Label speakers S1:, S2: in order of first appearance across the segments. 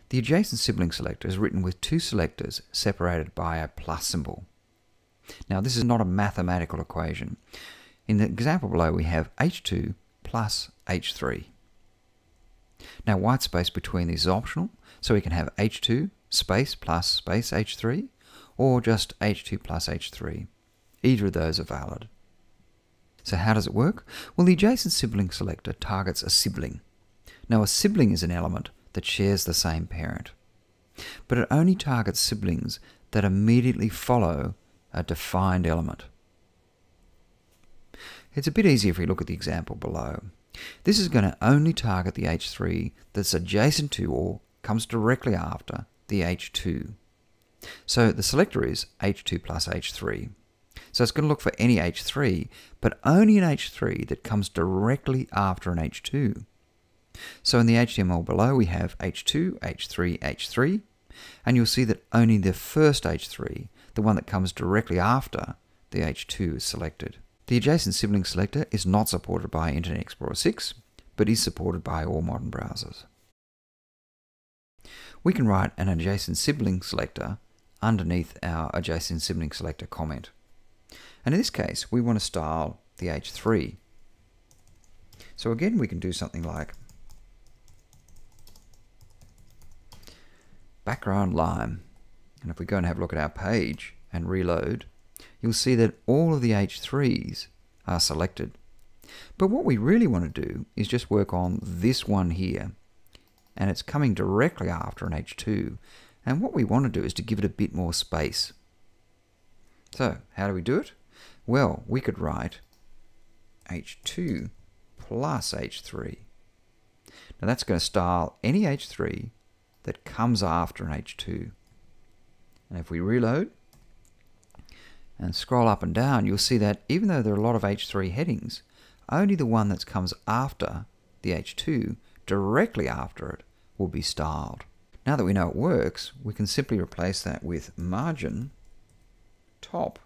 S1: The adjacent sibling selector is written with two selectors separated by a plus symbol. Now this is not a mathematical equation. In the example below we have H2 plus H3. Now white space between these is optional, so we can have H2 space plus space H3 or just H2 plus H3. Either of those are valid. So how does it work? Well, the adjacent sibling selector targets a sibling. Now a sibling is an element that shares the same parent, but it only targets siblings that immediately follow a defined element. It's a bit easier if we look at the example below. This is going to only target the H3 that's adjacent to or comes directly after the H2. So the selector is H2 plus H3. So it's going to look for any H3, but only an H3 that comes directly after an H2. So in the HTML below we have H2, H3, H3, and you'll see that only the first H3, the one that comes directly after the H2, is selected. The adjacent sibling selector is not supported by Internet Explorer 6, but is supported by all modern browsers. We can write an adjacent sibling selector underneath our adjacent sibling selector comment. And in this case, we want to style the H3. So again, we can do something like background lime. And if we go and have a look at our page and reload, you'll see that all of the H3s are selected. But what we really want to do is just work on this one here. And it's coming directly after an H2. And what we want to do is to give it a bit more space. So how do we do it? Well, we could write H2 plus H3. Now that's going to style any H3 that comes after an H2. And if we reload and scroll up and down, you'll see that even though there are a lot of H3 headings, only the one that comes after the H2, directly after it, will be styled. Now that we know it works, we can simply replace that with margin top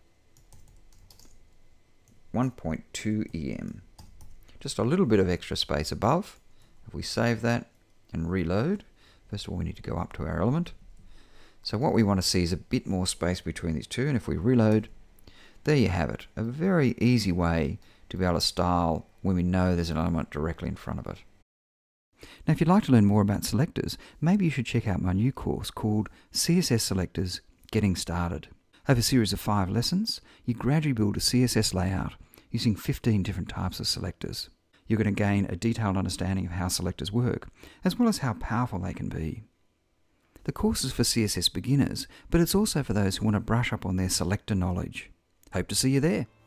S1: 1.2 EM. Just a little bit of extra space above. If we save that and reload, first of all we need to go up to our element. So what we want to see is a bit more space between these two, and if we reload, there you have it. A very easy way to be able to style when we know there's an element directly in front of it. Now if you'd like to learn more about selectors, maybe you should check out my new course called CSS Selectors Getting Started. Over a series of 5 lessons, you gradually build a CSS layout using 15 different types of selectors. You're going to gain a detailed understanding of how selectors work, as well as how powerful they can be. The course is for CSS beginners, but it's also for those who want to brush up on their selector knowledge. Hope to see you there.